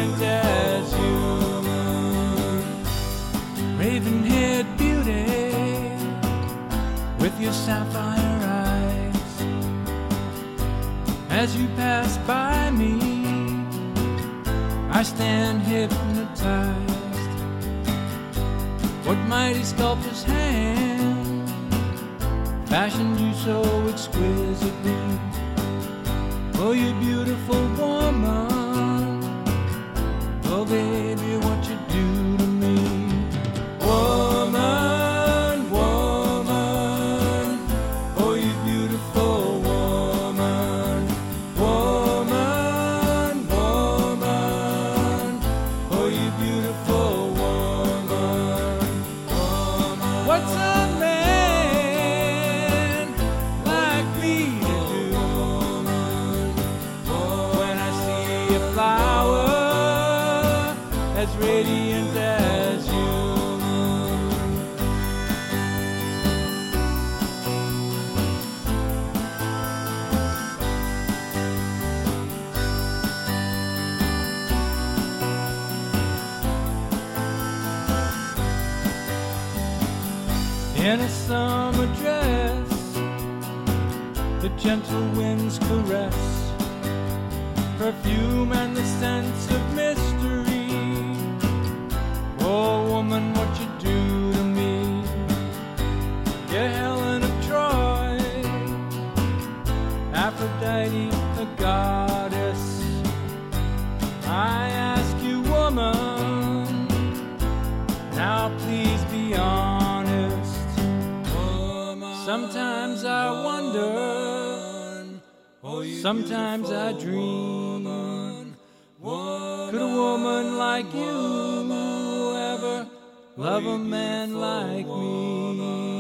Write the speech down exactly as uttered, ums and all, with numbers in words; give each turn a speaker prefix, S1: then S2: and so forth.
S1: radiant as you. Raven-haired beauty with your sapphire eyes, as you pass by me, I stand hypnotized. What mighty sculptor's hand fashioned you so exquisitely? Oh, you beautiful woman, oh baby, what you do to me. Woman, woman, oh you beautiful woman. Woman, woman, oh you beautiful woman. Woman. What's a man like me to do when I see a flower as radiant as you? In a summer dress, the gentle winds caress, perfume and the sense of mystery. Oh woman, what you do to me. You're Helen of Troy, Aphrodite, the goddess. I ask you, woman, now please be honest. Sometimes I wonder, sometimes I dream, could a woman like you ever love a man like me?